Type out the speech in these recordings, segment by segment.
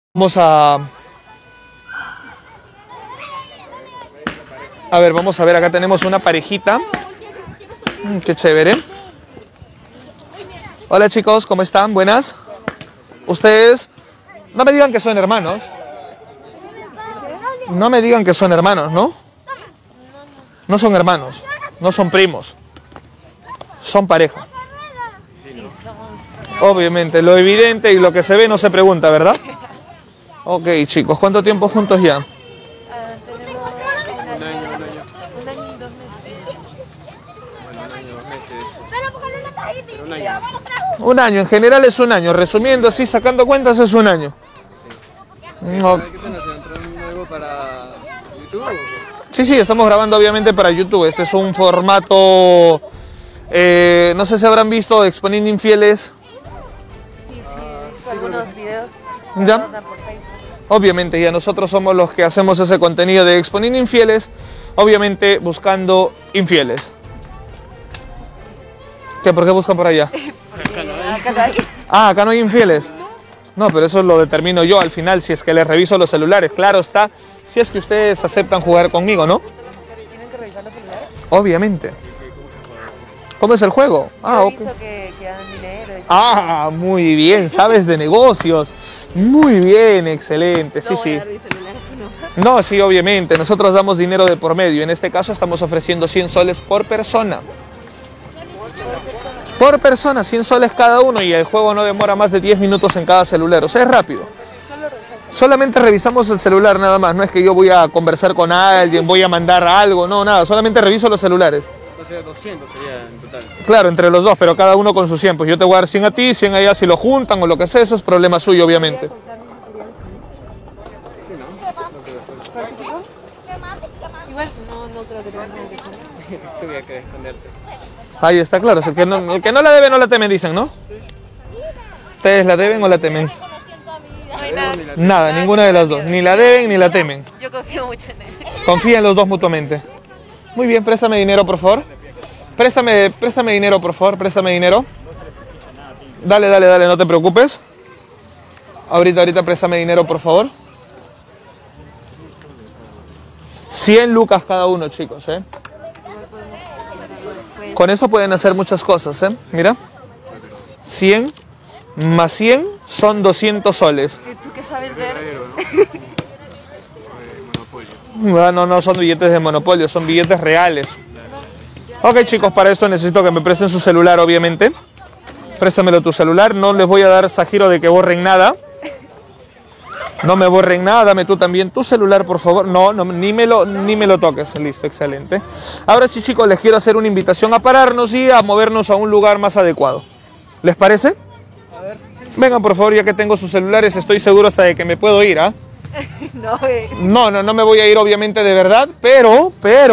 Vamos a... A ver, vamos a ver, acá tenemos una parejita. Qué chévere. Hola chicos, ¿cómo están? Buenas. Ustedes, no me digan que son hermanos. No me digan que son hermanos, ¿no? No son hermanos, no son primos. Son pareja. Obviamente, lo evidente y lo que se ve no se pregunta, ¿verdad? Ok, chicos, ¿cuánto tiempo juntos ya? Tenemos un año y 2 meses. Bueno, un año y 2 meses. Pero un año. Un año, en general es un año. Resumiendo así, sacando cuentas, es un año. No. ¿Qué pena? ¿Se entró algo para YouTube o qué? Sí, estamos grabando obviamente para YouTube. Este es un formato... no sé si habrán visto Exponiendo Infieles. Sí, he visto algunos videos. ¿Ya? Por Facebook. Obviamente, ya nosotros somos los que hacemos ese contenido de Exponiendo Infieles, obviamente buscando infieles. ¿Qué? ¿Por qué buscan por allá? Acá no hay. Ah, acá no hay infieles. No, pero eso lo determino yo al final, si es que les reviso los celulares. Claro está, si es que ustedes aceptan jugar conmigo, ¿no? ¿Tienen que revisar los celulares? Obviamente. ¿Cómo es el juego? Ah, He ok. visto que dan dinero. Ah, muy bien, sabes de negocios. Muy bien, excelente. Sí, No voy sí. a dar mi celular, si no. No, sí, obviamente. Nosotros damos dinero de por medio. En este caso estamos ofreciendo 100 soles por persona. Por persona, 100 soles cada uno, y el juego no demora más de 10 minutos en cada celular. O sea, es rápido. Solamente revisamos el celular nada más. No es que yo voy a conversar con alguien, voy a mandar algo. No, nada. Solamente reviso los celulares. Entonces 200 sería en total. Claro, entre los dos, pero cada uno con sus 100. Pues yo te voy a dar 100 a ti, 100 a ella. Si lo juntan o lo que sea, eso es problema suyo, obviamente. Sí, ¿no? Lo que después. Igual no creo que tengas nada que hacer. ¿Qué voy a querer esconderte? Ahí está, claro. El que no la debe, no la teme, dicen, ¿no? ¿Ustedes la deben o la temen? No hay nada. Nada, ninguna de las dos. Ni la deben ni la temen. Yo confío mucho en él. Confían los dos mutuamente. Muy bien, préstame dinero, por favor. Préstame dinero, por favor. Préstame dinero. Dale, no te preocupes. Ahorita préstame dinero, por favor. 100 lucas cada uno, chicos, ¿eh? Con eso pueden hacer muchas cosas, ¿eh? Mira. 100 más 100 son 200 soles. ¿Tú qué sabes ver? Monopolio. No son billetes de monopolio, son billetes reales. Ok, chicos, para esto necesito que me presten su celular, obviamente. Préstamelo tu celular, no les voy a dar esa giro de que borren nada. No me borren nada, dame tú también tu celular, por favor. No, ni me lo toques. Listo, excelente. Ahora sí, chicos, les quiero hacer una invitación a pararnos y a movernos a un lugar más adecuado. ¿Les parece? Vengan, por favor, ya que tengo sus celulares, estoy seguro hasta de que me puedo ir, ¿ah? No me voy a ir, obviamente, de verdad, pero,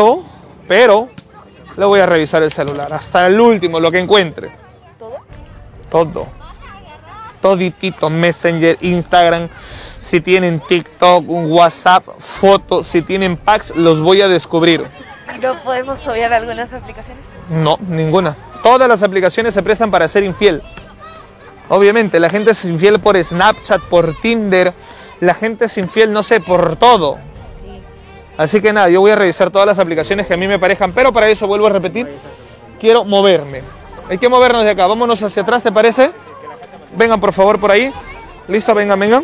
le voy a revisar el celular, hasta el último, lo que encuentre. Todo. Toditito, Messenger, Instagram, si tienen TikTok, WhatsApp, fotos, si tienen packs, los voy a descubrir. ¿No podemos obviar algunas aplicaciones? No, ninguna. Todas las aplicaciones se prestan para ser infiel. Obviamente, la gente es infiel por Snapchat, por Tinder, la gente es infiel, no sé, por todo. Sí. Así que nada, yo voy a revisar todas las aplicaciones que a mí me parezcan, pero para eso vuelvo a repetir, quiero moverme. Hay que movernos de acá, vámonos hacia atrás, ¿te parece? Vengan por favor por ahí. ¿Listo? Vengan.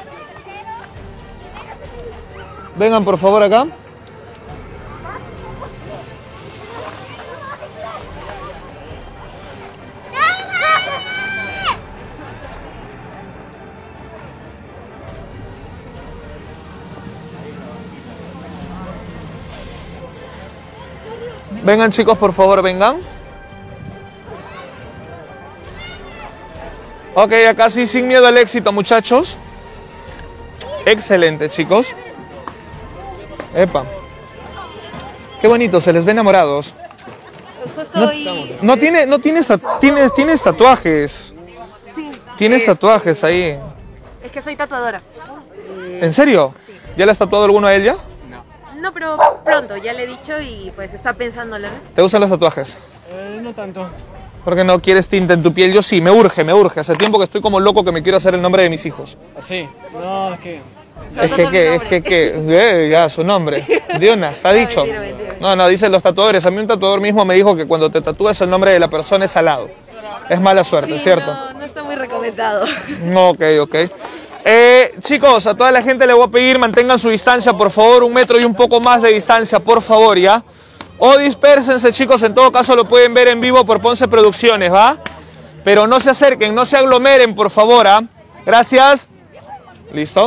Vengan por favor acá. Vengan chicos, por favor, vengan. Ok, acá sí, sin miedo al éxito, muchachos. Excelente, chicos. Epa. Qué bonito, se les ve enamorados. Justo Tienes tatuajes. Sí. Tienes tatuajes ahí. Es que soy tatuadora. ¿En serio? Sí. ¿Ya le has tatuado alguno a él ya? No, pero pronto, ya le he dicho y pues está pensándolo, ¿no? ¿Te gustan los tatuajes? No tanto. ¿Por qué no quieres tinta en tu piel? Yo sí, me urge. Hace tiempo que estoy como loco que me quiero hacer el nombre de mis hijos. ¿Así? No, es que... Ya, su nombre. Diona, está dicho. Mentira. No, dicen los tatuadores. A mí un tatuador mismo me dijo que cuando te tatúas el nombre de la persona es salado. Es mala suerte, Sí, ¿cierto? no está muy recomendado. Ok. Chicos, a toda la gente le voy a pedir mantengan su distancia, por favor, 1 metro y un poco más de distancia, por favor, ¿ya? O dispérsense, chicos, en todo caso lo pueden ver en vivo por Ponce Producciones, ¿va? Pero no se acerquen, no se aglomeren, por favor, ¿ah? Gracias. ¿Listo?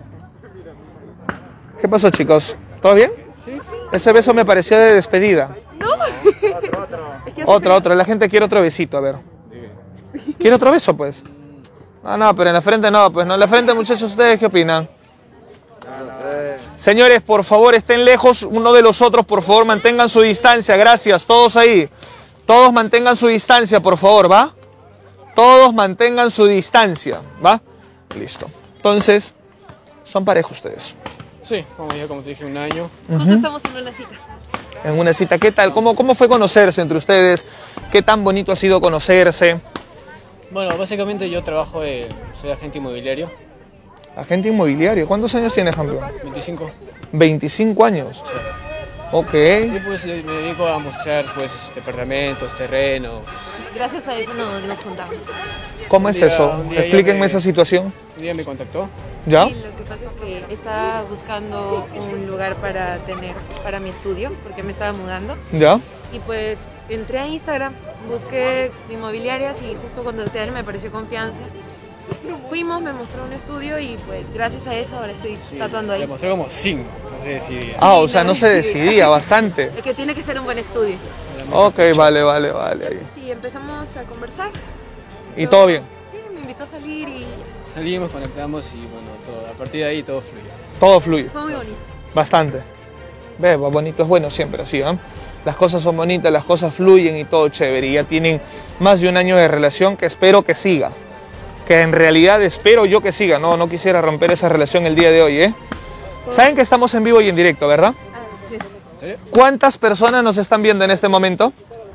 ¿Qué pasó, chicos? ¿Todo bien? Sí. Ese beso me pareció de despedida. No. Otra. La gente quiere otro besito, a ver. ¿Quiere otro beso, pues? No, pero en la frente no, pues no. En la frente, muchachos, ¿ustedes qué opinan? Señores, por favor, estén lejos uno de los otros, por favor, mantengan su distancia, gracias, todos ahí. Todos mantengan su distancia, por favor, ¿va? Todos mantengan su distancia, ¿va? Listo. Entonces, son pareja ustedes. Sí, como te dije, 1 año. Justo estamos en una cita. En una cita, ¿qué tal? ¿Cómo fue conocerse entre ustedes? ¿Qué tan bonito ha sido conocerse? Bueno, básicamente yo trabajo, soy agente inmobiliario. Agente inmobiliario. ¿Cuántos años tienes, campeón? 25. 25 años. Ok. Y pues me dedico a mostrar pues departamentos, terrenos. Gracias a eso nos juntamos. ¿Cómo es eso? Explíquenme esa situación. Un día me contactó. ¿Ya? Sí, lo que pasa es que estaba buscando un lugar para mi estudio, porque me estaba mudando. ¿Ya? Y pues entré a Instagram, busqué inmobiliarias y justo cuando él me pareció confianza. Fuimos, me mostró un estudio y pues gracias a eso ahora estoy tatuando ahí. Le mostré como 5, no se decidía. O sea, no se decidía bastante. Es que tiene que ser un buen estudio. Ok, vale. Ahí. Sí, empezamos a conversar. ¿Y todo bien? Sí, me invitó a salir y Salimos, conectamos y bueno, a partir de ahí todo fluye. Todo fluye. fue muy bonito. Bastante. Ve, bonito es bueno siempre, así, ¿eh? Las cosas son bonitas, las cosas fluyen y todo chévere. Y ya tienen más de 1 año de relación que espero que siga. Que en realidad espero yo que siga. No quisiera romper esa relación el día de hoy, ¿eh? Saben que estamos en vivo y en directo, ¿verdad? Sí. ¿En serio? ¿Cuántas personas nos están viendo en este momento?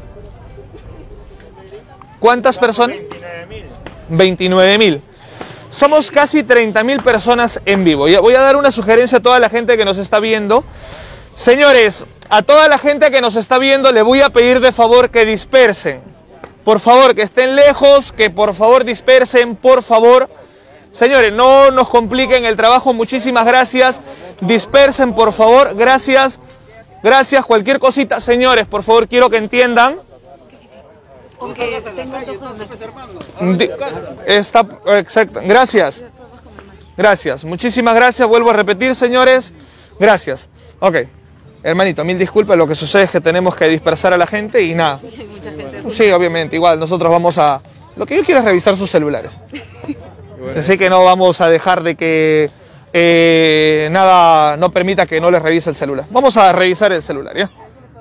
¿Cuántas personas? 29.000. Somos casi 30.000 personas en vivo. Ya voy a dar una sugerencia a toda la gente que nos está viendo. Señores, a toda la gente que nos está viendo le voy a pedir de favor que dispersen. Por favor, que estén lejos, que por favor dispersen, por favor. Señores, no nos compliquen el trabajo, muchísimas gracias. Dispersen, por favor, gracias. Gracias, cualquier cosita. Señores, por favor, quiero que entiendan. Porque tengo antojo de Exacto, gracias, muchísimas gracias, vuelvo a repetir, señores, gracias. Ok, hermanito, mil disculpas, lo que sucede es que tenemos que dispersar a la gente y nada. mucha gente. Sí, obviamente, igual nosotros vamos a... Lo que yo quiero es revisar sus celulares. Así que no vamos a dejar de que nada no permita que no les revise el celular. Vamos a revisar el celular, ¿ya?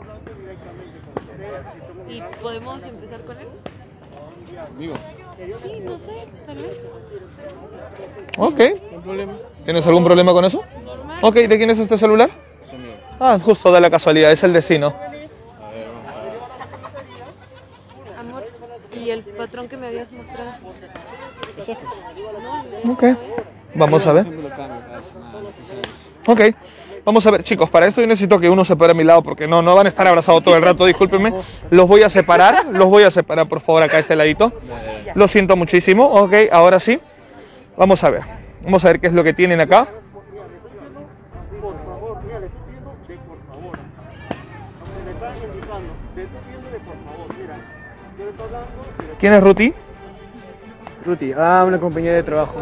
¿Y podemos empezar con él? ¿Conmigo? Sí, no sé, tal vez. No Ok. hay problema. ¿Tienes algún problema con eso? Normal. Ok, ¿de quién es este celular? Es mío. Justo da la casualidad, es el destino. A ver, vamos a ver. Amor, ¿y el patrón que me habías mostrado? Los ojos. Ok, vamos a ver. Siempre lo cambio cada semana, Ok, vamos a ver, chicos, para esto yo necesito que uno se pare a mi lado porque no van a estar abrazados todo el rato, discúlpenme. Los voy a separar, por favor, acá a este ladito. Lo siento muchísimo, ok, ahora sí. Vamos a ver qué es lo que tienen acá. Por favor, mira, les pido de por favor. Me están indicando, te estoy pidiendo de por favor, mira. Yo le estoy hablando. ¿Quién es Ruti? Ruti, una compañera de trabajo.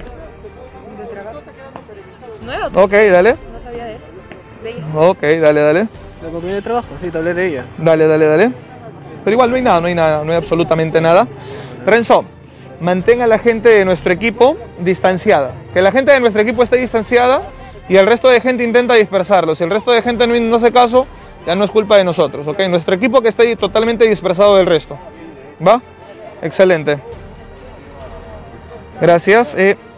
¿Nuevo? Ok, dale. No sabía de él. De ella. Ok, dale. ¿La compañera de trabajo? Sí, te hablé de ella. Dale. Pero igual no hay nada, no hay absolutamente nada. Renzo, mantenga a la gente de nuestro equipo distanciada. Que la gente de nuestro equipo esté distanciada y el resto de gente intenta dispersarlo. Si el resto de gente no hace caso, ya no es culpa de nosotros, ¿ok? Nuestro equipo que esté totalmente dispersado del resto. ¿Va? Excelente. Gracias.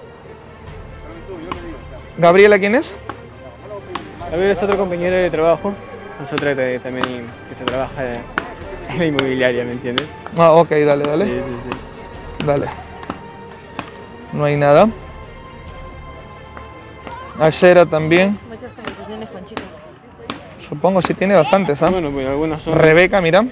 Gabriela, ¿quién es? A ver, es otra compañera de trabajo. Nosotros también que se trabaja en la inmobiliaria, ¿me entiendes? Ah, ok, dale, dale. Sí, sí, sí. Dale. No hay nada. Ashera también. Muchas conversaciones con chicas. Supongo sí tiene bastantes, ¿ah? Bueno, pues algunas son... Rebeca, mira.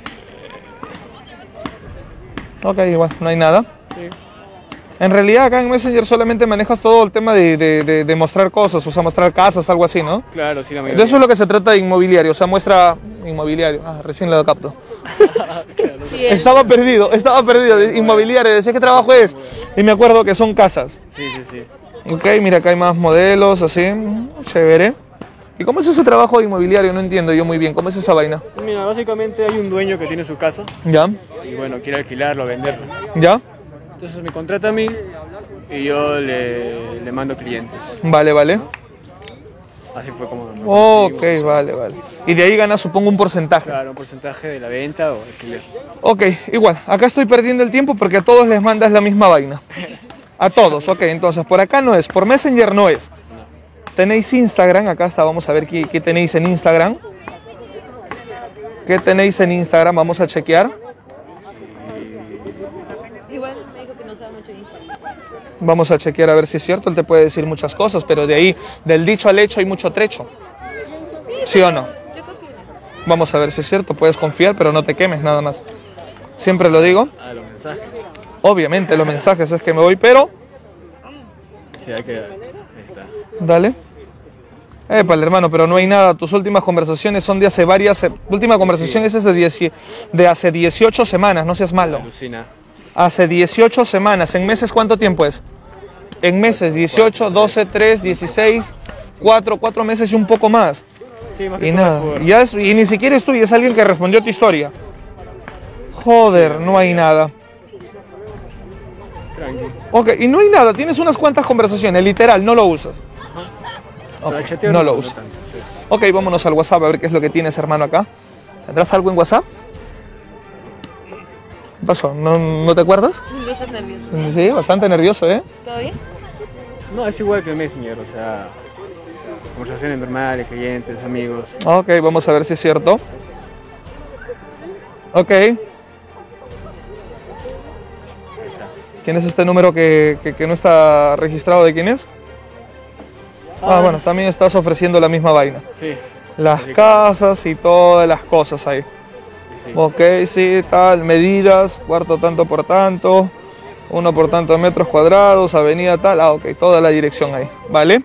Ok, igual, no hay nada. Sí. En realidad acá en Messenger solamente manejas todo el tema de mostrar cosas, o sea, mostrar casas, algo así, ¿no? Claro, sí, la De mayoría. eso es lo que se trata de inmobiliario, o sea, muestra inmobiliario. Ah, recién lo capto. Sí, Estaba perdido, de inmobiliario, decía qué trabajo es. Y me acuerdo que son casas. Sí, sí, sí. Ok, mira, acá hay más modelos, así, chévere. ¿Y cómo es ese trabajo de inmobiliario? No entiendo yo muy bien, ¿cómo es esa vaina? Mira, básicamente hay un dueño que tiene su casa ¿Ya? y bueno, quiere alquilarlo, venderlo. ¿Ya? Entonces me contrata a mí y yo le mando clientes. Vale, vale. Así fue como... nos Ok, conocimos. vale, vale. Y de ahí ganas, supongo, un porcentaje. Claro, un porcentaje de la venta o alquiler. Ok, igual, acá estoy perdiendo el tiempo porque a todos les mandas la misma vaina. A todos, ok, entonces por acá no es, por Messenger no es. Tenéis Instagram, acá está, vamos a ver qué tenéis en Instagram. ¿Qué tenéis en Instagram? Vamos a chequear. igual me dijo que no sabe mucho de Instagram. Vamos a chequear a ver si es cierto, él te puede decir muchas cosas, pero de ahí, del dicho al hecho hay mucho trecho. ¿Sí o no? Yo confío en él. Vamos a ver si es cierto, puedes confiar, pero no te quemes nada más. Siempre lo digo, Ah, los mensajes. obviamente los mensajes es que me voy, pero... Sí, hay que... Ahí está. Dale. Épale, hermano, pero no hay nada. Tus últimas conversaciones son de hace varias... Última conversación esa es de hace 18 semanas, no seas malo. Alucina. Hace 18 semanas. ¿En meses cuánto tiempo es? En meses, 18, 12, 3, 16, 4 meses y un poco más. Sí, más que Y todo nada. por- Y ni siquiera es tuyo, es alguien que respondió a tu historia. Joder, no hay nada. Tranqui. Ok, y no hay nada. Tienes unas cuantas conversaciones, literal, no lo usas. Ok, Para chatear no lo tanto, usas. sí. Ok, vámonos al WhatsApp a ver qué es lo que tienes, hermano, acá. ¿Tendrás algo en WhatsApp? ¿Qué pasó? ¿No te acuerdas? No estás nervioso. Sí, bastante nervioso, ¿eh? ¿Todo bien? No, es igual que el Messenger, o sea... Conversaciones normales, clientes, amigos. Ok, vamos a ver si es cierto. Ok. Ahí está. ¿Quién es este número que no está registrado? ¿De quién es? Ah, bueno, también estás ofreciendo la misma vaina. Sí. Las Sí, casas y todas las cosas ahí. Sí. Ok, sí, tal, medidas, cuarto tanto por tanto, 1 por tanto de metros cuadrados, avenida tal, ah, ok, toda la dirección ahí, ¿vale?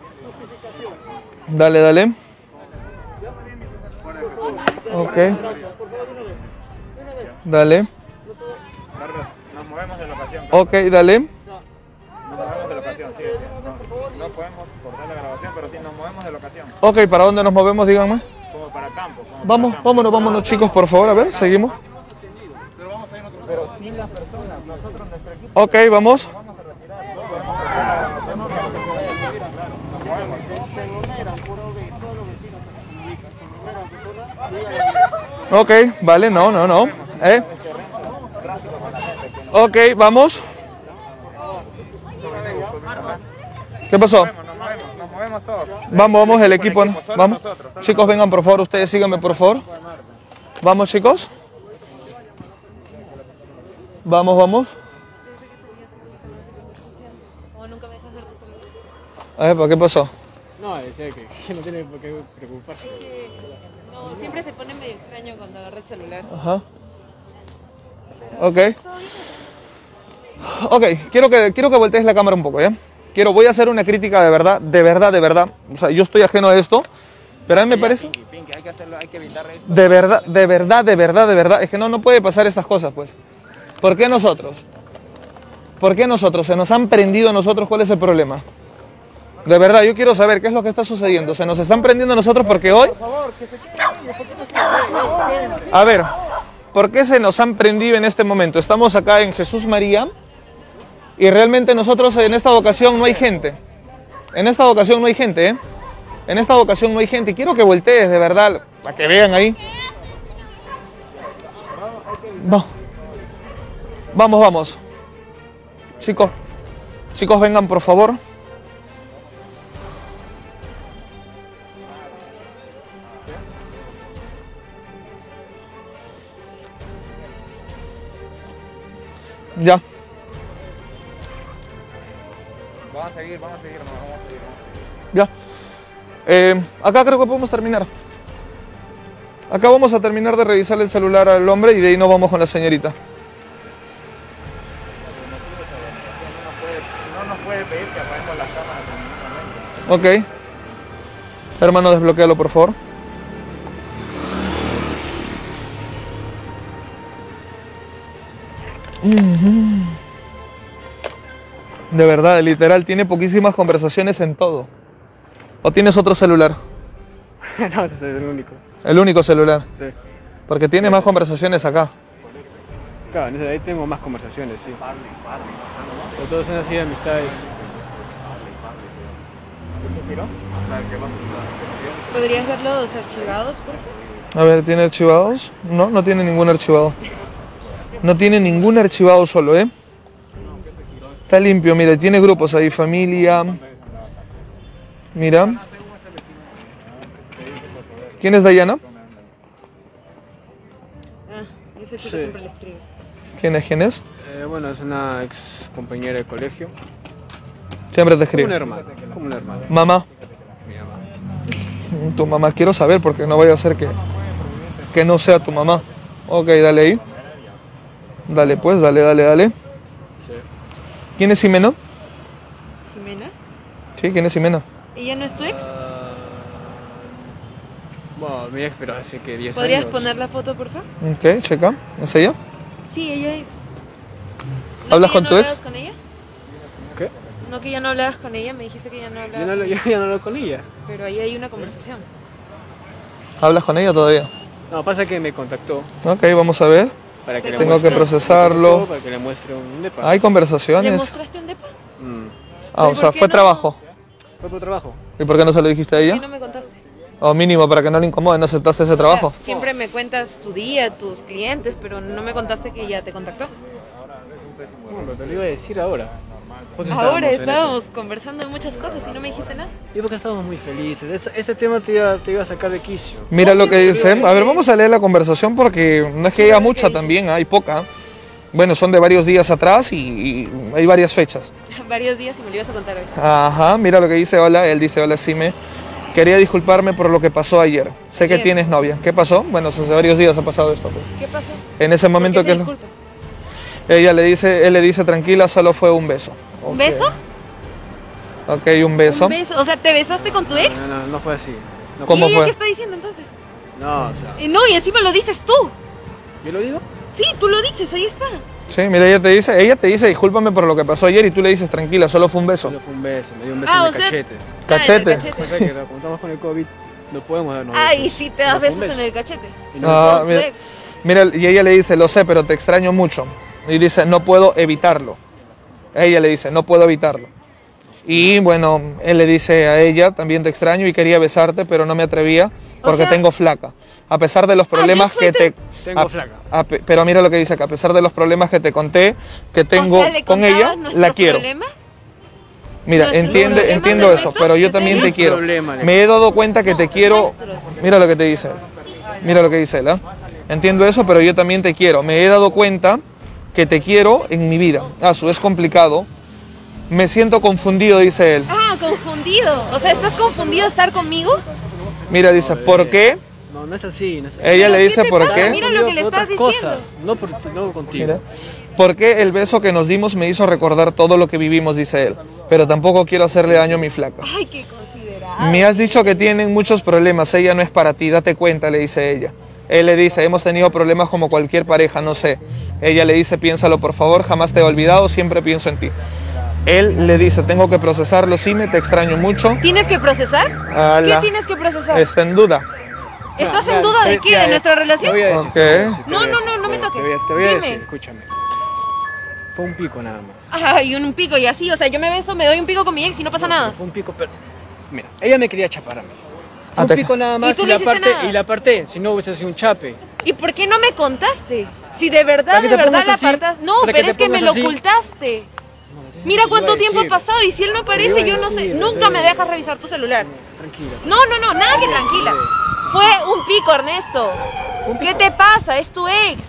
Dale, dale. Ok. Dale. Nos movemos de locación. Ok, dale. Nos movemos de locación, sí, sí. No podemos cortar la grabación, pero sí nos movemos de locación. Ok, ¿para dónde nos movemos? Díganme. Como para campo. como Vamos, para campo. vámonos chicos, por favor, a ver, seguimos. Pero sin las personas, nosotros nuestro equipo. Ok, vamos. Ok, vale, no. Ok, vamos. ¿Qué pasó? Nos movemos todos. Vamos, el equipo. ¿No? Solo Vamos. nosotros, solo Chicos, vengan por favor, ustedes síganme por favor. Vamos, chicos. Vamos. ¿O nunca me dejas ver tu celular? A ver, ¿qué pasó? No, decía que no tiene por qué preocuparse. No, siempre se pone medio extraño cuando agarra el celular. Ajá. Ok. Ok, quiero que voltees la cámara un poco, ¿ya? Voy a hacer una crítica de verdad. O sea, yo estoy ajeno a esto, pero a mí me parece... Pinky, hay que hacerlo, hay que evitar esto. De verdad. Es que no puede pasar estas cosas, pues. ¿Por qué nosotros? Se nos han prendido a nosotros, ¿cuál es el problema? De verdad, yo quiero saber qué es lo que está sucediendo. Se nos están prendiendo a nosotros porque hoy... A ver, ¿por qué se nos han prendido en este momento? Estamos acá en Jesús María y realmente nosotros en esta ocasión no hay gente. En esta ocasión no hay gente, ¿eh? En esta ocasión no hay gente. Y quiero que voltees, de verdad, para que vean ahí. No. Vamos. Chicos, vengan por favor. Ya. Vamos a seguir, no, vamos a seguir. Ya. Acá creo que podemos terminar. Acá vamos a terminar de revisar el celular al hombre y de ahí nos vamos con la señorita. No nos puede pedir que apaguemos las cámaras. Ok. Hermano, desbloquéalo, por favor. De verdad, literal, tiene poquísimas conversaciones en todo. ¿O tienes otro celular? No, ese es el único. El único celular. Sí. Porque tiene más conversaciones acá. Claro, en ese de ahí tengo más conversaciones, sí. Pero todos son así de amistades. ¿Podrías ver los archivados, por favor? A ver, ¿tiene archivados? No, no tiene ningún archivado. No tiene ningún archivado solo, ¿eh? Está limpio, mira, tiene grupos ahí, familia. Mira. ¿Quién es Dayana? Ah, ese chico Sí. siempre le escribe. ¿Quién es? ¿Quién es? Bueno, es una ex compañera de colegio. Siempre te Como un escribe. hermano. Como un hermano. Mamá. Mi mamá. Tu mamá, quiero saber porque no vaya a ser que no sea tu mamá. Ok, dale ahí. Dale pues, dale. Sí. ¿Quién es Ximena? ¿Jimena? Sí, ¿quién es Ximena? ¿Ella no es tu ex? Bueno, mi ex, pero hace que 10 ¿Podrías años. poner la foto, por favor? Ok, checa. ¿Es ella? Sí, ella es. ¿Hablas que con ya tu no ex? hablabas con ella? ¿Qué? No, que ya no hablabas con ella, me dijiste que ya no Yo, hablabas. no, con yo ella. ya no hablo con ella. Pero ahí hay una conversación. ¿Hablas con ella todavía? No, pasa que me contactó Ok, vamos a ver. para que le Tengo que muestre- procesarlo. Para que le muestre un depa. Hay ¿Le conversaciones. mostraste un depa? Ah, o ¿Por sea, qué fue no? trabajo. Fue por trabajo. ¿Y por qué no se lo dijiste a ¿Por qué ella? no me contaste? O mínimo, para que no le incomode, no aceptaste ese trabajo. O sea, siempre me cuentas tu día, tus clientes, pero no me contaste que ella te contactó. No, pero te lo iba a decir ahora. Justo Ahora en ese. estábamos conversando de muchas cosas y no me dijiste nada. Y porque estábamos muy felices. Ese tema te iba a sacar de quicio. Mira lo que dice. A ver, vamos a leer la conversación porque no es que haya mucha también, hay poca. Bueno, son de varios días atrás y hay varias fechas. Varios días y me lo ibas a contar hoy. Ajá, mira lo que dice hola, él dice hola Sime. Quería disculparme por lo que pasó ayer. Sé que Ayer. tienes novia. ¿Qué pasó? Bueno, hace varios días ha pasado esto, pues. ¿Qué pasó? En ese ¿Por momento qué que se disculpa? él le dice tranquila, solo fue un beso. ¿Un Ok. beso? Ok, un beso. ¿Un beso? O sea, ¿te besaste con tu ex? No fue así. No, ¿Cómo ¿Y ella fue? qué está diciendo entonces? No, o sea. No, y encima lo dices tú. ¿Yo lo digo? Sí, tú lo dices, ahí está. Sí, mira, ella te dice discúlpame por lo que pasó ayer y tú le dices tranquila, solo fue un beso. Solo fue un beso. Me dio un beso Ah, en o el sea- cachete. Cachete. O sea que como estamos con el COVID, no podemos darnos Ay, besos. sí te das Solo fue un besos beso. en el cachete. Y no- Ah, Con tu mira. ex. Mira, y ella le dice, lo sé, pero te extraño mucho. Y dice, no puedo evitarlo. Ella le dice, no puedo evitarlo. Y bueno, él le dice a ella, también te extraño y quería besarte, pero no me atrevía porque sea- tengo flaca. A pesar de los problemas yo soy que te... Tengo flaca. Pero mira lo que dice acá, a pesar de los problemas que te conté, que tengo O sea, ¿le con ella, contabas la nuestros quiero. problemas? Mira, ¿Nuestros entiendo problemas de eso, esto? pero yo ¿En también serio? te quiero. Problema, le- Me he dado cuenta que No, te quiero... nuestros. Mira lo que te dice. Mira lo que dice él, ¿ah? Entiendo eso, pero yo también te quiero. Me he dado cuenta que te quiero en mi vida. Su es complicado. Me siento confundido, dice él. Ah, confundido. O sea, ¿estás confundido de estar conmigo? Mira, dice, ¿por qué? No es así. No es así. Ella ¿Pero le qué dice, te ¿por pasa? qué? Mira lo que le Por estás otras diciendo. cosas, no contigo. Mira. ¿Por qué el beso que nos dimos me hizo recordar todo lo que vivimos, dice él? Pero tampoco quiero hacerle daño a mi flaca. Ay, qué considerado. Me has dicho que tienen muchos problemas, ella no es para ti, date cuenta, le dice ella. Él le dice, hemos tenido problemas como cualquier pareja, no sé. Ella le dice, piénsalo por favor, jamás te he olvidado, siempre pienso en ti. Él le dice, tengo que procesarlo, sí, te extraño mucho. ¿Tienes que procesar? Ala. ¿Qué tienes que procesar? Está en duda. ¿Estás en duda de qué? ¿De nuestra relación? Te voy a decir, Ok. te voy a decir, No, te voy a no, decir, no me te toques. voy a Dime. decir, escúchame. Fue un pico nada más. Ay, un pico y así. O sea, yo me beso, me doy un pico con mi ex y no pasa nada. Fue un pico, pero... Mira, ella me quería chapar a mí. Fue un te- pico nada ¿Y más tú y no la hiciste aparté, nada? y la aparté, si no hubiese sido un chape. ¿Y por qué no me contaste? Si de verdad, ¿Para que de te verdad pongas la así? apartaste. No, ¿Para que pero te es que me pongas lo así? ocultaste. Mira cuánto tiempo ha pasado y si él no aparece, yo no sé. Nunca me dejas revisar tu celular. Tranquila. No, nada que tranquila. Fue un pico, Ernesto. ¿Qué te pasa? Es tu ex.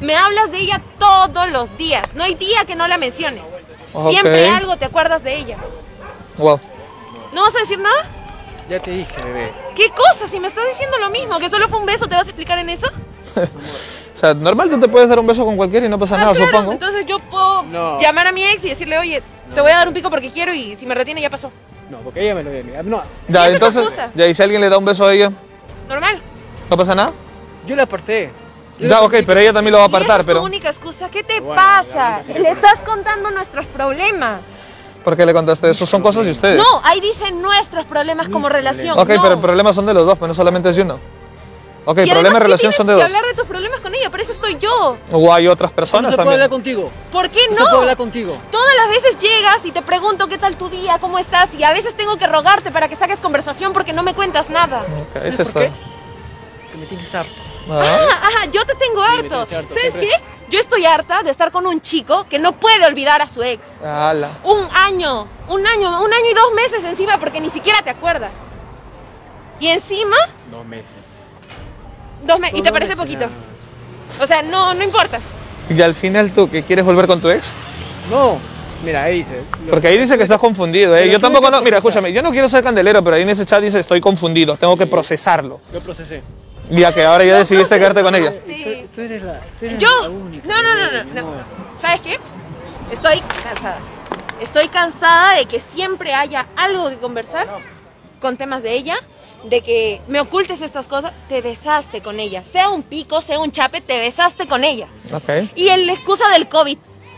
Me hablas de ella todos los días. No hay día que no la menciones. Ok. Siempre algo te acuerdas de ella. Wow. ¿No vas a decir nada? Ya te dije, bebé. ¿Qué cosa? Si me estás diciendo lo mismo, que solo fue un beso, ¿te vas a explicar en eso? O sea, normal tú te puedes dar un beso con cualquiera y no pasa nada, claro, supongo. entonces yo puedo No. llamar a mi ex y decirle, oye, te voy a dar un pico porque quiero y si me retiene ya pasó. No, porque ella me lo dio a mí. No, Ya, ¿Y esa entonces, excusa? ya, y si alguien le da un beso a ella, Normal. ¿no pasa nada? yo la aparté. Yo Ya, la ok, aparté. pero ella también lo va a ¿Y esa apartar, es pero... tu única excusa? ¿Qué te Bueno, pasa? la única Le estás contando nuestros problemas. ¿Por qué le contaste eso? Son cosas de ustedes. No, ahí dicen nuestros problemas como Mis relación. Ok, no. pero el problema son de los dos, pues no solamente es de uno. Ok, Y problema además, y ¿qué relación tienes son de que dos. hablar de tus problemas con ella, por eso estoy yo. O hay otras No personas se puede hablar también. contigo. ¿Por qué No se puede no? hablar contigo. Todas las veces llegas y te pregunto qué tal tu día, cómo estás, y a veces tengo que rogarte para que saques conversación porque no me cuentas nada. Ok, ¿Sabes ese por está. qué? Que me tienes harto. Ah, Ajá, yo te tengo Sí, me harto. tienes harto, ¿Sabes siempre. qué? Yo estoy harta de estar con un chico que no puede olvidar a su ex. ala. Un año y 2 meses encima porque ni siquiera te acuerdas. Y encima, 2 meses. 2 meses. ¿Y te No, parece no, poquito? no. O sea, no importa. Y al final tú, ¿que quieres volver con tu ex? No, mira, ahí dice. Porque ahí dice que estás confundido, ¿eh? Pero Yo tuve tampoco que no... Mira, procesar. escúchame, yo no quiero ser candelero, pero ahí en ese chat dice estoy confundido, tengo que procesarlo. Lo procesé. Ya que ahora ya decidiste quedarte con ella. Sí. Tú eres la Yo. única. No. ¿Sabes qué? Estoy cansada. Estoy cansada de que siempre haya algo que conversar con temas de ella, de que me ocultes estas cosas. Te besaste con ella. Sea un pico, sea un chape, te besaste con ella. Ok. Y en la excusa del COVID.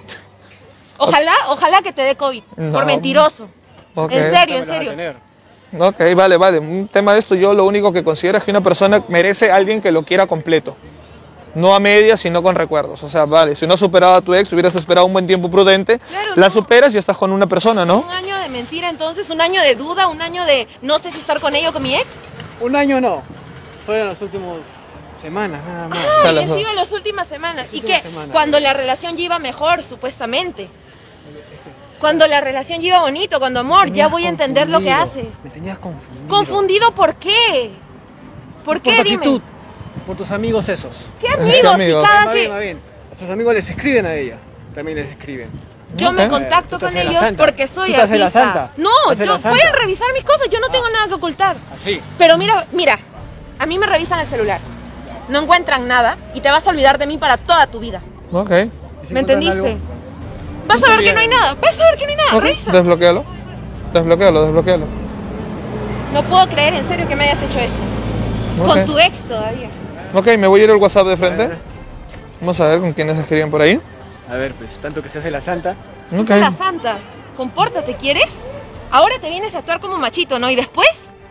Ojalá que te dé COVID. No. Por mentiroso. Ok. En serio, Me en la vas a serio. tener. Ok, vale. Un tema de esto, yo lo único que considero es que una persona merece a alguien que lo quiera completo. No a medias, sino con recuerdos. O sea, vale, si no has superado a tu ex, hubieras esperado un buen tiempo prudente, Claro, la no. superas y estás con una persona, ¿no? Un año de mentira, entonces, un año de duda, un año de no sé si estar con ella o con mi ex. Un año no. Fueron las últimas semanas, nada más. sea, Y las encima en las últimas semanas. ¿Y Últimas qué? semanas. Cuando la relación ya iba mejor, supuestamente. Cuando la relación ya iba bonito, cuando amor, ya Tenías voy a entender lo que confundido. haces. Me tenías confundido. ¿Confundido por qué? ¿Por Por qué? tu Dime. actitud. Por tus amigos esos. ¿Qué amigos? amigos? Si cada Va que bien, va bien. A tus amigos les escriben a ella. También les escriben. yo me Ok. contacto Tú te con haces la ellos santa. porque soy Tú te haces la artista. santa. No, Te haces yo la santa. pueden revisar mis cosas, yo no tengo nada que ocultar. Así. Pero mira, a mí me revisan el celular. No encuentran nada y te vas a olvidar de mí para toda tu vida. Ok. ¿Y si ¿Me encuentran entendiste? algo? Vas Tú a ver que también. no hay nada. Vas a ver que no hay nada. Ok, Revisa. desbloquéalo. Desbloquéalo. No puedo creer en serio que me hayas hecho esto. Ok. Con tu ex todavía. Ok, me voy a ir al WhatsApp de A frente. ver, Vamos a ver con quiénes escriben por ahí. a ver, pues, tanto que se hace la santa. Ok. Sos la santa. Compórtate, ¿quieres? Ahora te vienes a actuar como machito, ¿no? ¿Y después?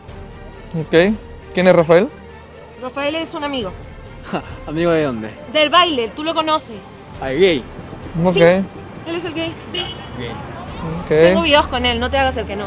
Ok. ¿Quién es Rafael? Rafael es un amigo. ¿Amigo de dónde? Del baile, tú lo conoces. Ay, gay. Ok. Sí. Él es el gay. Gay. Tengo Ok. videos con él, no te hagas el que no.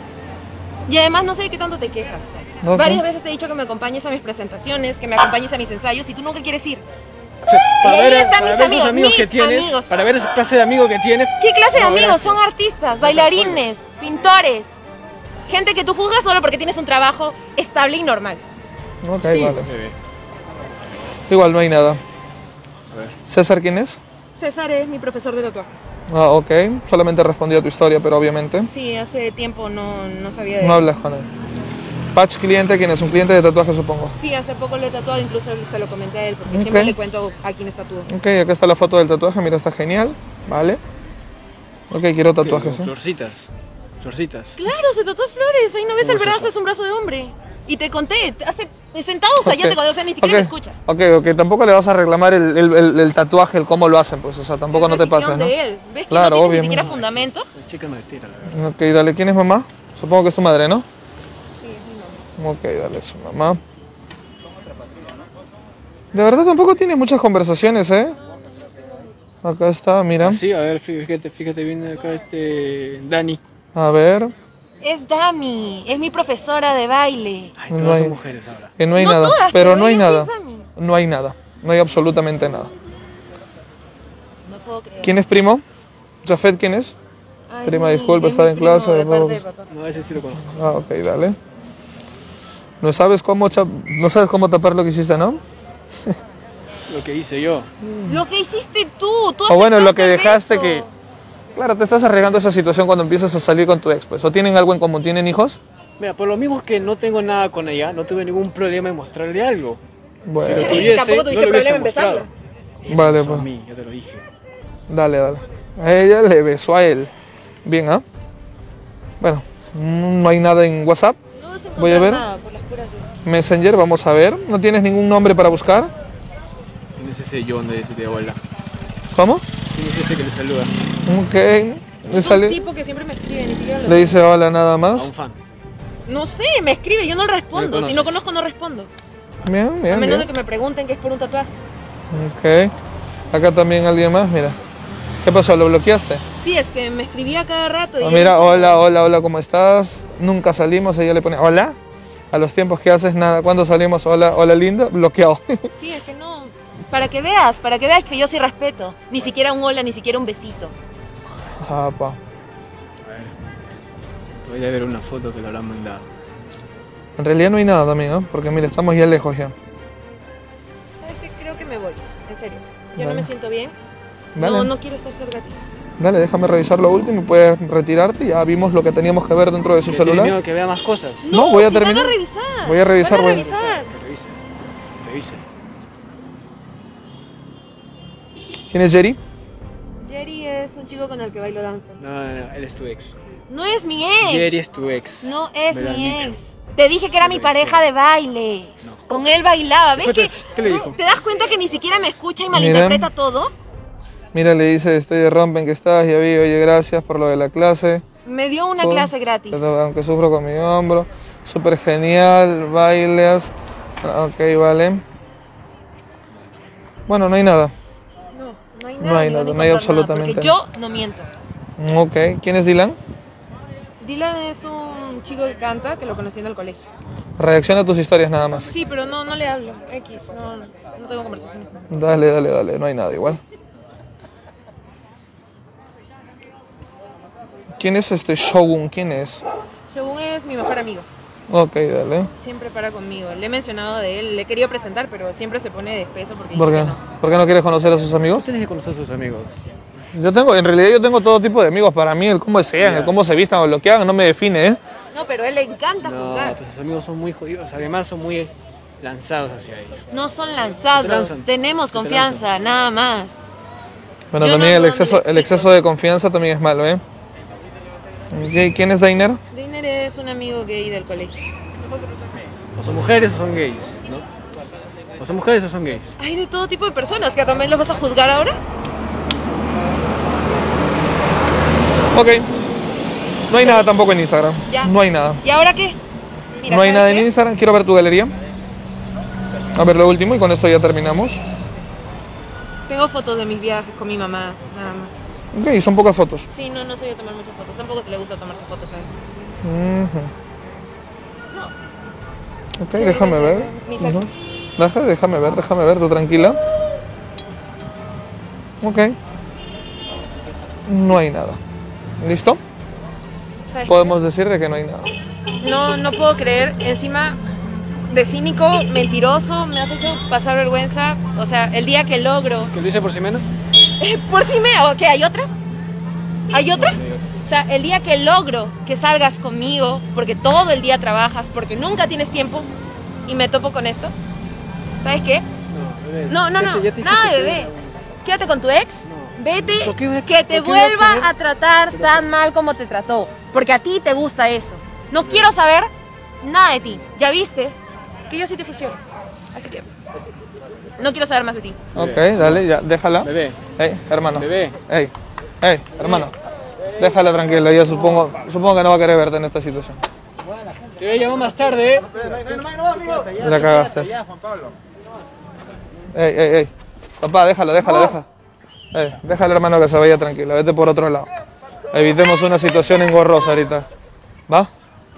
Y además no sé de qué tanto te quejas. Ok. Varias veces te he dicho que me acompañes a mis presentaciones, que me acompañes a mis ensayos y tú nunca quieres ir. Para Y ahí ver, están para mis ver amigos, esos amigos que mis tienes, amigos. para ver esa clase de amigos que tienes. ¿Qué clase de No, amigos? gracias. Son artistas, bailarines, pintores. Gente que tú juzgas solo porque tienes un trabajo estable y normal. Ok, Sí, vale. bebé. Igual no hay nada. A ver. ¿César quién es? César es mi profesor de tatuajes. Ah, ok. Solamente respondí a tu historia, pero obviamente Sí, hace tiempo no sabía de no él. hablas con él. Patch cliente, ¿quién es? Un cliente de tatuaje, supongo. Sí, hace poco le he tatuado, incluso se lo comenté a él, porque Ok. siempre le cuento a quién es tatúo. Ok, acá está la foto del tatuaje, mira, está genial. Vale. Ok, quiero tatuajes, ¿eh? Florcitas. Florcitas. Claro, se tatuó flores, ahí no ves ¿Cómo el es brazo, eso? es un brazo de hombre. Y te conté, hace sentados allá Ok. te conté, o sea, ni siquiera me escuchas. Ok, tampoco le vas a reclamar el tatuaje, el cómo lo hacen, pues, o sea, tampoco Es no te decisión pases, ¿no? de él. ¿Ves que Claro, no tiene ni obviamente. siquiera fundamento? Es chica no estira, la verdad. Ok, dale, ¿quién es mamá? Supongo que es tu madre, ¿no? Sí, es mi mamá. Ok, dale, es su mamá. De verdad tampoco tiene muchas conversaciones, ¿eh? Acá está, mira. Sí, a ver, fíjate bien acá Dani. A ver, Es Dami, es mi profesora de baile. Ay, No todas hay- son mujeres ahora. que no hay No nada. todas, Pero no hay ella sí nada. es Dami. No hay nada. No hay absolutamente nada. No puedo creer. ¿Quién es primo? ¿Jafet quién es? Ay, Prima, es disculpa, es estaba mi en primo clase, de parte vamos. de papá. No, ese sí lo conozco. Ah, ok, dale. No sabes cómo tapar lo que hiciste, ¿no? Lo que hice yo. Lo que hiciste tú. Tú O bueno, lo aceptaste que el dejaste beso. que... Claro, te estás arriesgando a esa situación cuando empiezas a salir con tu ex, pues. ¿O tienen algo en común? ¿Tienen hijos? Mira, por lo mismo que no tengo nada con ella, no tuve ningún problema en mostrarle algo. Bueno, Si lo tuviese, Tampoco no tuviste lo hubiese problema en besarla. mostrado. Ella Vale, me besó pues. a mí, yo te lo dije. dale, dale. A ella le besó a él. Bien, ¿ah? Bueno, no hay nada en WhatsApp. No vas a Voy a encontrar ver. nada por las puras veces. Messenger, vamos a ver. ¿No tienes ningún nombre para buscar? ¿Quién es ese John de hola? ¿Cómo? ¿Quién es ese que le saluda? Ok. Le, Es un sale, tipo que siempre me escribe, ni siquiera lo... le dice hola nada A más. un fan. No sé, me escribe, yo no le respondo. conoces. Si no conozco, no respondo. Bien, A bien, menos de bien. que me pregunten que es por un tatuaje. Ok. Acá también alguien más, mira. ¿Qué pasó? ¿Lo bloqueaste? Sí, es que me escribía cada rato. Ah, mira, hola, hola, hola, ¿cómo estás? Nunca salimos, ella le pone hola. A los tiempos que haces nada. ¿Cuándo salimos? Hola, hola linda, bloqueado. Sí, es que no. Para que veas que yo sí respeto. Ni siquiera un hola, ni siquiera un besito. Apa. A ver. Voy a ver una foto que le habrán mandado. En realidad no hay nada también, ¿no? Porque mira, estamos ya lejos ya. ¿Sabes qué? Creo que me voy. En serio. Ya Dale. no me siento bien. Dale. No quiero estar cerca de ti. Dale, déjame revisar lo último y puedes retirarte. Ya vimos lo que teníamos que ver dentro de su ¿Tiene celular. miedo que vea más cosas? No, voy a si terminar. Van a revisar. Voy a revisar, Van a voy a- revisar. Revise. Revise. ¿Quién es Jerry? Jerry es un chico con el que bailo danza. No, él es tu ex. No es mi ex. Jerry es tu ex. No es Me lo han mi dicho. ex. Te dije que era mi pareja de baile. No. Con él bailaba. ¿Ves que ¿Qué le dijo? te das cuenta que ni siquiera me escucha y malinterpreta todo? Mira, le dice, estoy de rompen que estás, ya vi, oye, gracias por lo de la clase. Me dio una Oh, clase gratis. Aunque sufro con mi hombro. Súper genial, bailes. Ok, vale. Bueno, no hay nada. No hay No nada. hay ni nada, van a no hay encontrar nada, absolutamente porque yo no miento. Ok, ¿quién es Dylan? Dylan es un chico que canta, que lo conocí en el colegio. Reacciona a tus historias nada más. Sí, pero no le hablo. X, no tengo conversación. Dale, dale, dale, no hay nada igual. ¿Quién es este Shogun? ¿Quién es? Shogun es mi mejor amigo. Ok, dale. Siempre para conmigo. Le he mencionado de él, le he querido presentar, pero siempre se pone de espeso porque ¿Por dice qué? que no. ¿Por qué no quieres conocer a sus amigos? Tienes que conocer a sus amigos. En realidad yo tengo todo tipo de amigos. Para mí el cómo sean, Ya. el cómo se vistan o lo que hagan no me define, ¿eh? No, pero a él le encanta No, jugar. pues sus amigos son muy jodidos. Además son muy lanzados hacia ellos. No son Se lanzados, lanzan. tenemos Se te confianza, nada más. Bueno, Yo también no el le exceso explico. de confianza también es malo, ¿eh? Ok, ¿quién es Dainer? Diner es un amigo gay del colegio. O son mujeres o son gays, ¿no? O son mujeres o son gays. Hay de todo tipo de personas, que también los vas a juzgar ahora. Ok. No hay nada tampoco en Instagram. Ya. No hay nada. ¿Y ahora qué? Mira, No hay ¿sabes nada en qué? Instagram. Quiero ver tu galería. A ver lo último y con esto ya terminamos. Tengo fotos de mis viajes con mi mamá, nada más. Ok, son pocas fotos. Sí, no soy de tomar muchas fotos. Tampoco le gusta tomarse fotos a él. Ujú. Ok, déjame ver. Mis Ujú. exes. Déjame ver, tú tranquila. Ok. No hay nada. ¿Listo? ¿Sabes Podemos decir de que no hay nada. qué? No puedo creer. Encima de cínico, mentiroso, me has hecho pasar vergüenza. O sea, el día que logro... ¿Que lo dice por si menos? ¿Por si me... ¿O qué? ¿Hay otra? ¿Hay otra? O sea, el día que logro que salgas conmigo, porque todo el día trabajas, porque nunca tienes tiempo, y me topo con esto, ¿sabes qué? No, bebé. No, Ya te dije nada, que- bebé. Quédate con tu ex, No. vete, ¿Por qué- que te por qué voy a vuelva querer? a tratar tan mal como te trató, porque a ti te gusta eso. No quiero saber nada de ti, ¿ya viste? Que yo sí te fui fiel, así que no quiero saber más de ti. Ok, dale, ya, déjala. Bebé, Ey, hermano. bebé. Ey, hermano. Déjala tranquila, ya supongo que no va a querer verte en esta situación. Te llamo más tarde. La cagaste. Ey. Papá, déjala. Déjala, hermano, que se vaya tranquila. Vete por otro lado. Evitemos una situación engorrosa ahorita. ¿Va?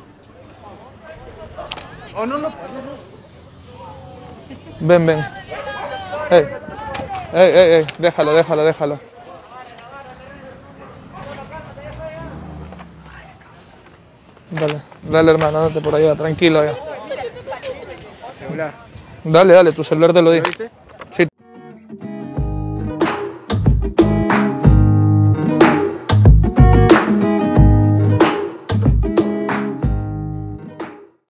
Ven. Ey. Déjalo. Dale, hermano, date por allá, tranquilo ya. Celular. Dale, tu celular te lo di. ¿Lo viste?